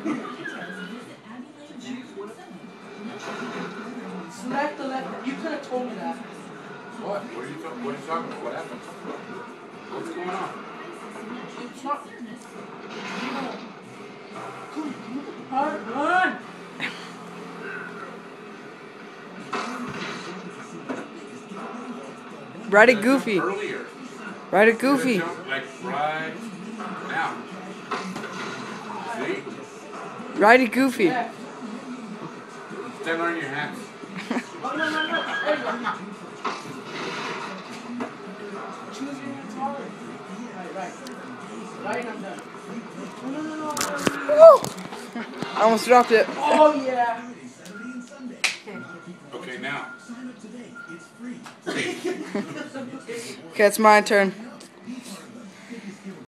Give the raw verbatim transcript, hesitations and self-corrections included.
Select the left. You could have told me that. What? What are you talking? What are you talking about? What happened? What's going on? It's not. Hard run. Ride it goofy. Earlier. Ride it goofy. Jump, like right now. See? Ride it goofy. Yeah. Stand on your hands. Oh, no, no, no. There you go. Choose your hands hard. Right, right. Right, I'm done. No, no, no, no. Woo! I almost dropped it. Oh, yeah. Okay, now. Okay, it's my turn.